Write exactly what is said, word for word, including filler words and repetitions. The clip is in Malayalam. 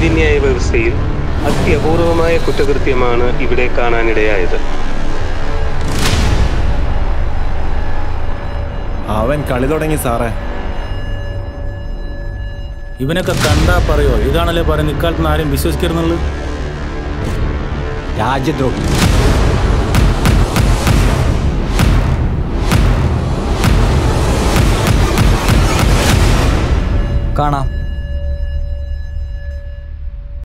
നീതിന്യായ വ്യവസ്ഥയിൽ അത്യപൂർവമായ കുറ്റകൃത്യമാണ് ഇവിടെ കാണാനിടയായത്. അവൻ കളി തുടങ്ങി സാറേ. ഇവനൊക്കെ കണ്ടാ പറയോ ഇതാണല്ലേ പറയുന്നത് ഇക്കാലത്ത് ആരും വിശ്വസിക്കരുന്നുള്ളു. രാജ്യദ്രോഹി. കാണാം.